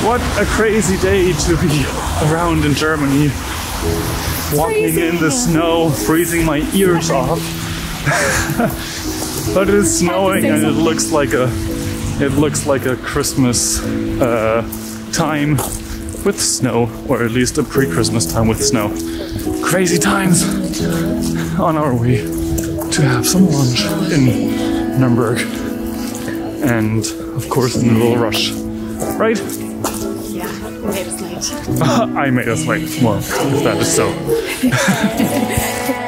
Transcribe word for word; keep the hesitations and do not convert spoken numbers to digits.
What a crazy day to be around in Germany. Walking freezing. in the snow, freezing my ears off. But it is snowing and it looks like a it looks like a Christmas uh, time with snow, or at least a pre-Christmas time with snow. Crazy times on our way to have some lunch in Nuremberg. And of course in a little rush. Right? Yeah, we made us late. I made us late. Well, if that is so.